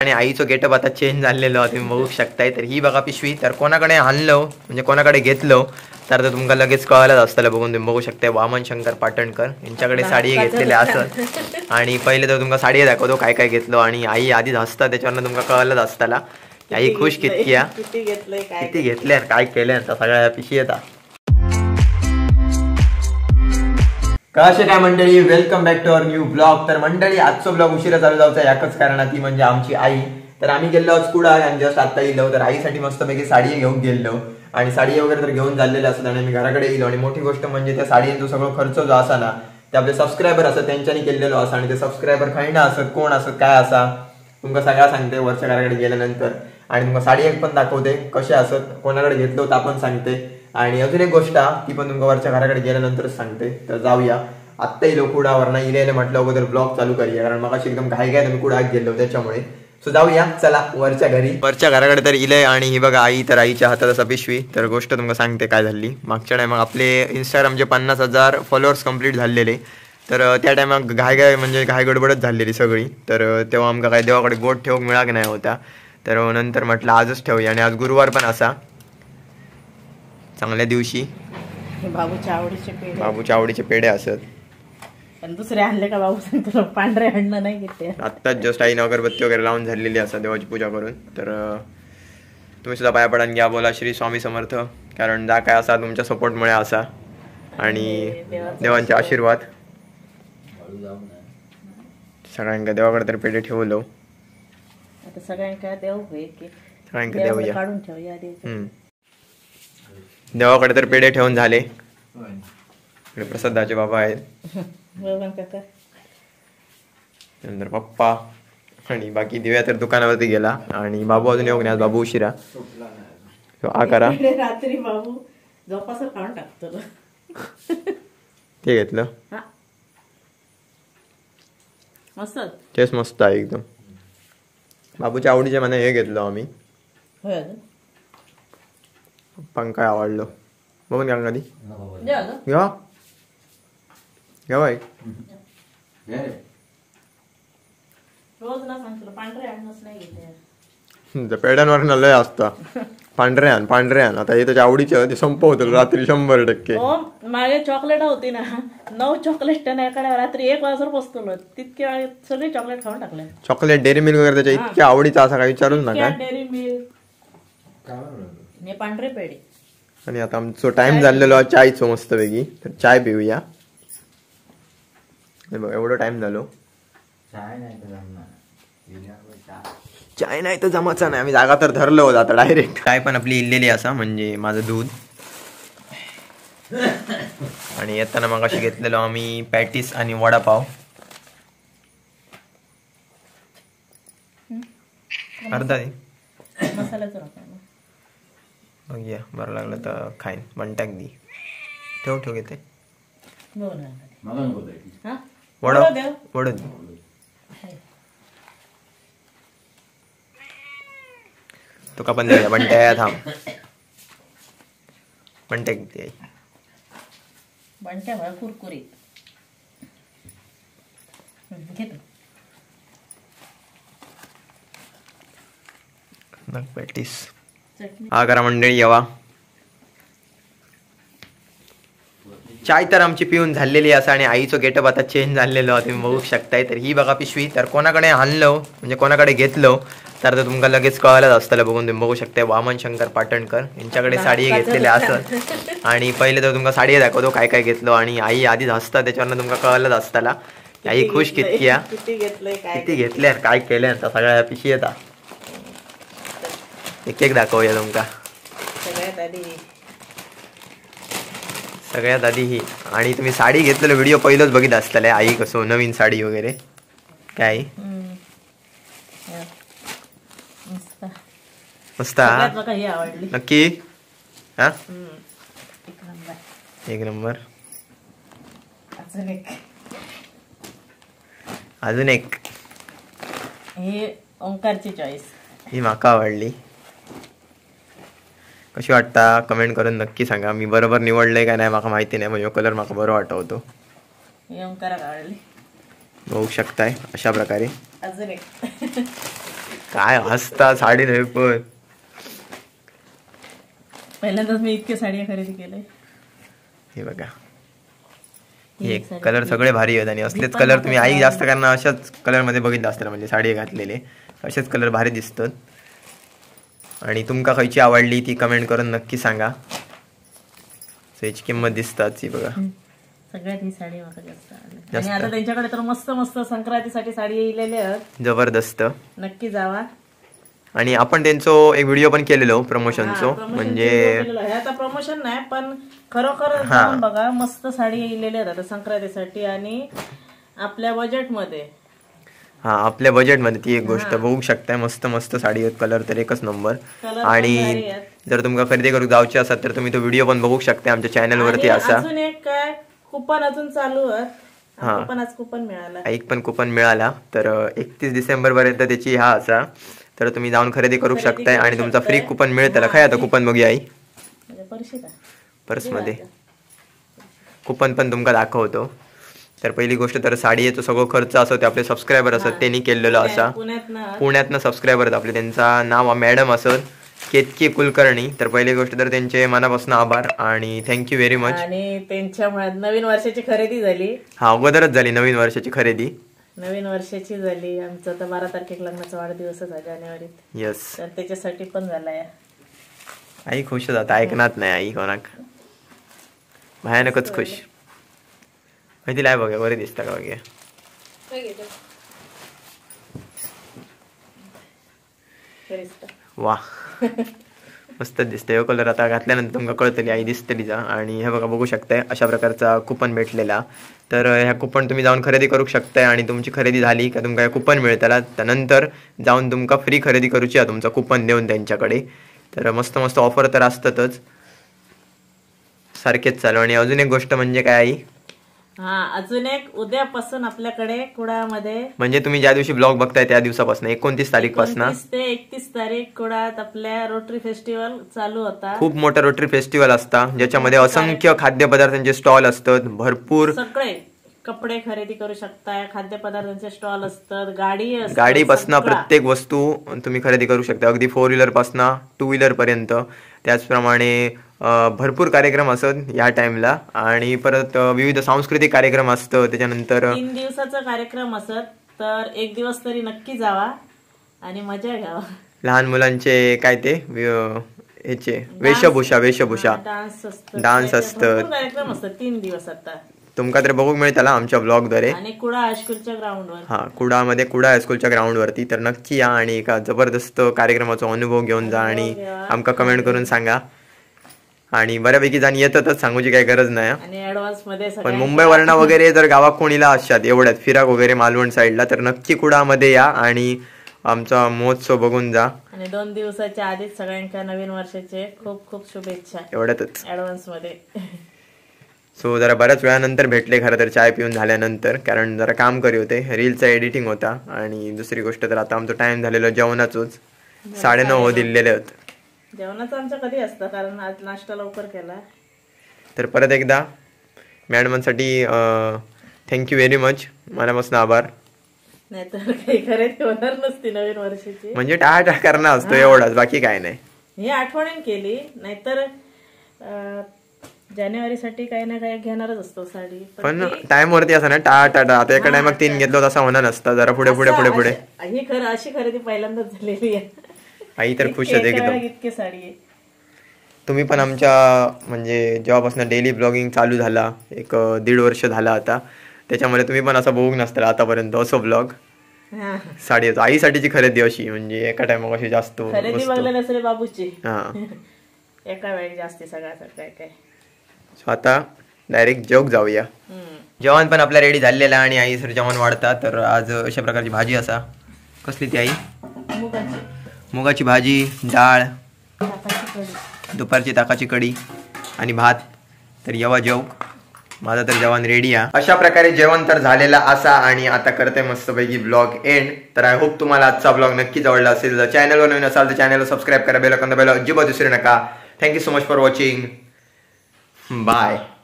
आणि आईचं गेटअप आता चेंज झालेलं तुम्ही बघू शकताय. तर ही बघा पिशवी. तर कोणाकडे आणलं म्हणजे कोणाकडे घेतलं तर तुमका लगेच कळायलाच असताना बघून तुम्ही बघू शकता. वामन शंकर पाटणकर यांच्याकडे साडी घेतलेली असत आणि पहिले तर तुमका साडी दाखवतो काय काय घेतलं आणि आई आधीच हसता त्याच्यावरनं तुमका कळायलाच असताना. आई खुश किती घेतल्या काय केल्या सगळ्या पिशवी येतात. कसे काय मंडळी, welcome back to our new blog. तर मंडळी आजचा ब्लॉग उशिरा चालू जाऊचा याकच कारण ती म्हणजे आमची आई. तर आम्ही गेलो आहोत कुडाळ आणि जस्ट आता येलो. तर आईसाठी मस्तपैकी साडी घेऊन गेलो आणि साडी वगैरे तर घेऊन झालेले असतात आणि मी घराकडे येलो. आणि मोठी गोष्ट म्हणजे त्या साडीचा सगळं खर्च जो असा ना ते आपले सबस्क्रायबर असतात त्यांच्यानी केलेलो असा आणि ते सबस्क्रायबर काही ना असत कोण असत काय असा तुमका सगळा सांगते वरच्या घराकडे गेल्यानंतर. आणि तुमका साडी एक पण दाखवते कसे असत कोणाकडे घेतलो तर आपण सांगते. आणि अजून एक गोष्ट ती पण तुमका वरच्या घराकडे गेल्यानंतरच सांगते. तर जाऊया आत्ता येलो कुडावरनं इलेले म्हटलं अगोदर ब्लॉग चालू करूया कारण मग एकदम घाई घाई मी कुडात गेलो त्याच्यामुळे. सो जाऊया चला वरच्या घराकडे तर इले. आणि ही बघा आई तर आईच्या हातात असा पिशवी. तर गोष्ट तुमका सांगते काय झाली मागच्या टायमाक आपले इंस्टाग्रामचे 50,000 फॉलोअर्स कंप्लीट झालेले. तर त्या टायमाक घाय म्हणजे घाय गडबडच झालेली सगळी. तर तेव्हा आमका काय देवाकडे बोट ठेवूक मिळाक नाही होता. तर नंतर म्हटलं आजच ठेवूया आणि आज गुरुवार पण असा चांगल्या दिवशी बाबूच्या आवडीचे पेढे असत. दुसरे आणले का बाबू सांगतो पांढरे आणणं नाही घेते. आत्ताच जस्ट आईनं अगरबत्ती वगैरे लावून झालेली असा देवाची पूजा करून. तर तुम्ही सुद्धा पाया पडान घ्या बोला श्री स्वामी समर्थ कारण जा काय असा तुमच्या सपोर्टमुळे असा आणि देवांचे आशीर्वाद सगळ्यांका देवाकडे तर पेढे ठेवलो. आता सगळ्यांका देऊया काढून ठेवूया. देवाकडे तर पेढे ठेवून झाले. प्रसादाचे बाबा आहेत नंतर पप्पा आणि बाकी दिव्या तर दुकानावरती गेला आणि बाबू अजून येऊ आज बाबू उशिरा करा रात्री बाबू झोपास खाऊन टाकतो ते घेतलं मस्त तेच मस्त आहे एकदम. बाबूच्या आवडीचे मला हे घेतलं आम्ही पण काय आवडलं बघून घ्या कधी घ्या घ्या बाई रोज ना सांगतो पांढरे आणच नाही घेते. पेड्यांवर न लय असता पांढरे आण आता हे त्याच्या आवडीचे ते संपवतो रात्री 100%. माझे चॉकलेट होती ना 9 चॉकलेट एका रात्री 1 वाजता बसतो तितके सगळे चॉकलेट खाऊन टाकले. चॉकलेट डेअरी मिल्क वगैरे त्याच्या इतक्या आवडीचा असा काही विचारूच नका. डेअरी मिल्क पांढरे पेढे. आणि आता आमचा टाइम झालेलो चायचो मस्त पैकी. तर चाय पिऊया. बघ एवढं टाइम झालो चाय नाही तर जमाचा नाही. आम्ही जागा तर धरलो होता आता डायरेक्ट. चाय पण आपली इल्लेली असा म्हणजे माझं दूध. आणि येताना मग अशी घेतलेलो आम्ही पॅटीस आणि वडापाव. अर्धा दे मसाल्याचं बघूया बरं लागलं तर खाईन. बंटाक दी ठेव घेते वड तुका पण द्या बंट्या थांब बंट्याक दे बंट्या कुरकुरीत पॅटीस हा करा मंडळी येवा. चाय तर आमची पिऊन झालेली असा आणि आईचं गेटअप आता चेंज झालेलं तुम्ही बघू शकताय. तर ही बघा पिशवी. तर कोणाकडे आणलं म्हणजे कोणाकडे घेतलं तर तुमका लगेच कळायलाच असताना बघून तुम्ही बघू शकताय. वामन शंकर पाटणकर यांच्याकडे साडी घेतलेली असत आणि पहिले तर तुमका साडी दाखवतो काय काय घेतलं आणि आई आधीच हसता त्याच्यावरनं तुमका कळायलाच असताना. आई खुश किती घेतल्या काय केल्या सगळ्या पिशवी येतात. एक दाखवूया तुमका सगळ्यात आधी ही. आणि तुम्ही साडी घेतलेलं व्हिडिओ पहिलंच बघित असताले आई कसं नवीन साडी वगैरे काय मस्त नक्की हा एक नंबर. अजून एक हे ओंकारची चॉईस ही माका आवडली. कशी वाटता कमेंट करून नक्की सांगा. मी बरोबर निवडलंय का नाही माका माहिती नाही म्हणजे कलर माका बरं वाटवतो. ओंकाराक आवडली बघू शकताय अशा प्रकारे. अजून एक काय हसता साडी नाही पण पहिल्यांदाच मी इतके साड्या खरेदी केले. हे बघा हे कलर सगळे भारी आहेत आणि असलेच कलर तुम्ही आई जास्त कारण अशाच कलर मध्ये बघितलं असतं म्हणजे साडी घातलेले असेच कलर भारी दिसतात. आणि तुमका खयची आवडली ती कमेंट करून नक्की सांगा. याची किंमत दिसतात ती बघा. सगळ्यात ही साडी मला जास्त आवडली. आणि आता त्यांच्याकडे तर मस्त मस्त संक्रांतीसाठी साडी येलेले आहेत जबरदस्त. नक्की जावा. आणि आपण त्यांचो एक व्हिडिओ पण केलेलो प्रमोशनचो म्हणजे आता प्रमोशन नाही पण खरोखर जाऊन बघा मस्त साडी येलेल्या आहेत आता संक्रांतीसाठी आणि आपल्या बजेट मध्ये. हा आपल्या बजेट मध्ये ती एक गोष्ट बघू शकताय. मस्त मस्त साडी आहेत कलर तर एकच नंबर. आणि जर तुमका खरेदी करू जाऊची असाल तर तुम्ही तो व्हिडिओ पण बघू शकता आमच्या चॅनल वरती. असा अजून एक काय कुपन अजून चालू आहे. कुपन आज कुपन मिळाला एक पण कुपन मिळाला तर 31 डिसेंबर पर्यंत त्याची हा असा तर तुम्ही जाऊन खरेदी करू शकताय आणि तुमचा फ्री कुपन मिळतं. काय आता कुपन बघूया आई पर्स मध्ये कुपन पण तुमका दाखवतो. तर पहिली गोष्ट तर साडीचा सगळं खर्च असतो ते आपले सबस्क्रायबर असत त्यांनी केलेलं असा पुण्यातनं सबस्क्रायबर आपले त्यांचं नाव मॅडम असत केतकी कुलकर्णी. तर पहिली गोष्ट तर त्यांचे मनापासून आभार आणि थँक्यू व्हेरी मच. आणि त्यांच्यामुळे नवीन वर्षाची खरेदी झाली. हा अगोदरच झाली नवीन वर्षाची खरेदी. नवीन वर्षाची झाली. आमचा तर 12 तारखेला लग्नाचा वाढदिवस आहे जानेवारीत. येस तर त्याच्यासाठी पण झालाय. आई खुश जात ऐकणार नाही आई कोणाक भयानकच खुश माहिती लाय बघा बरे दिसता का बघा. वा मस्त दिसतंय कलर. आता घातल्यानंतर तुमका कळतली आई दिसतली जा. आणि हे बघा बघू शकताय अशा प्रकारचा कुपन भेटलेला. तर ह्या कुपन तुम्ही जाऊन खरेदी करू शकताय आणि तुमची खरेदी झाली का तुमका कुपन मिळताला त्यानंतर जाऊन तुमका फ्री खरेदी करूची आहे तुमचा कुपन देऊन त्यांच्याकडे. तर मस्त मस्त ऑफर तर असतातच सारखेच चालू. आणि अजून एक गोष्ट म्हणजे काय आई अजून एक उद्यापासून आपल्याकडे कुडामध्ये म्हणजे तुम्ही ज्या दिवशी ब्लॉग बघताय त्या दिवसापासून 29 तारीखपासून 29 ते 31 तारीख कुडात आपल्या रोटरी फेस्टिवल चालू होता. खूप मोठा रोटरी फेस्टिवल असता ज्याच्यामध्ये असंख्य खाद्यपदार्थांचे स्टॉल असतात. भरपूर सगळे कपडे खरेदी करू शकताय. खाद्यपदार्थांचे स्टॉल असतात. गाडी पासना प्रत्येक वस्तू तुम्ही खरेदी करू शकता अगदी 4 व्हीलर पासना 2 व्हीलर पर्यंत. त्याचप्रमाणे भरपूर कार्यक्रम असत या टाइमला. आणि परत विविध सांस्कृतिक कार्यक्रम असतं. त्याच्यानंतर 3 दिवसाचा कार्यक्रम असत तर एक दिवस तरी नक्की जावा आणि मजा घ्यावा. लहान मुलांचे काय ते ह्याचे वेशभूषा डान्स असतं कार्यक्रम असतात 3 दिवस. आता तुमका तर बघू मिळताला आमच्या ब्लॉग द्वारे. आणि कुडा हायस्कूलच्या ग्राउंडवर हा कुडामध्ये कुडा हायस्कूलच्या ग्राउंड वरती. तर नक्की या आणि एका जबरदस्त कार्यक्रमाचा अनुभव घेऊन जा आणि आमका कमेंट करून सांगा. आणि बऱ्यापैकी जण येतातच सांगूची काही गरज नाही. आणि ऍडव्हान्स मध्ये पण मुंबई वरणा वगैरे जर गावात कोणीला असतात एवढ्यात फिराक वगैरे मालवण साईडला तर नक्की कुडामध्ये या आणि आमचा महोत्सव बघून जा. आणि 2 दिवसाच्या आधीच सगळ्यांच्या नवीन वर्षाचे खूप खूप शुभेच्छा एवढ्यातच ऍडव्हान्स मध्ये. सो जरा बऱ्याच वेळानंतर भेटले खरं तर चाय पिऊन झाल्यानंतर कारण जरा काम करी होते रीलचा एडिटिंग होता. आणि दुसरी गोष्ट तर आता आमचं टाइम झालेलं जेवणाचंच 9:30 हो दिलेले होत. जेवणाचं आमचं कधी असतं कारण आज नाश्ता लवकर केला. तर परत एकदा मॅडमांसाठी थँक्यू व्हेरी मच मनापासून आभार. नाहीतर काही खरेदी होणार नसती नवीन वर्षाची. म्हणजे टाळा करणार असतो एवढाच बाकी काय नाही. हे आठवणीने केली नाहीतर जानेवारीसाठी काही ना काही घेणारच असतो साडी. पण टाइम वरती असं ना टाळा आता एका टाइमात 3 घेतलो तसा होणार नसता. जरा पुढे पुढे पुढे पुढे ही अशी खरेदी पहिल्यांदाच झालेली आहे. आई तर खुश आहे एकदम. इतके साडी आहे. तुम्ही पण आमच्या म्हणजे जेव्हापासून डेली ब्लॉगिंग चालू झाला 1.5 वर्ष झाला आता त्याच्यामध्ये तुम्ही पण असं बघू नसता आतापर्यंत असं ब्लॉग साडी आईसाठीची खरेदी अशी म्हणजे एका टाइम अशी जास्त खरेदी बघले नसले बाबूची एका वेळी जास्त सगळ्या काय काय. आता डायरेक्ट जेवक जाऊया. जेवण पण आपल्या रेडी झालेला आणि आई सर जेवण वाढता. तर आज अशा प्रकारची भाजी असा कसली ती आई मुगाची भाजी डाळ दुपारची ताकाची कढी आणि भात. तर येवा जेवक माझा तर जेवण रेडी आहे. अशा प्रकारे जेवण तर झालेला असा आणि आता करते मस्तपैकी ब्लॉग एंड. तर आय होप तुम्हाला आजचा ब्लॉग नक्कीच आवडला असेल. जर चॅनलवर नवीन असाल तर चॅनलला सबस्क्राईब करा बेल आयकॉन दाबायला अजिबात विसरू नका. Thank you so much for watching. Bye.